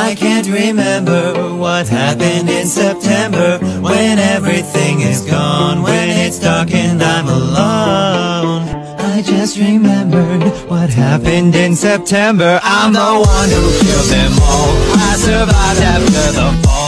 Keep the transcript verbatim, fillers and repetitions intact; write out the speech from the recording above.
I can't remember what happened in September, when everything is gone, when it's dark and I'm alone. I just remembered what happened in September. I'm the one who killed them all. I survived after the fall.